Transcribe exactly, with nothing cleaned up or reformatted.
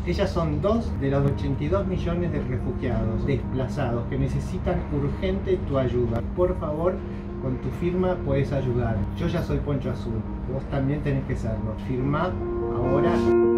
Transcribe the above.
Ellas son dos de los ochenta y dos millones de refugiados, desplazados, que necesitan urgente tu ayuda. Por favor, con tu firma puedes ayudar. Yo ya soy Poncho Azul, vos también tenés que serlo. Firmá ahora.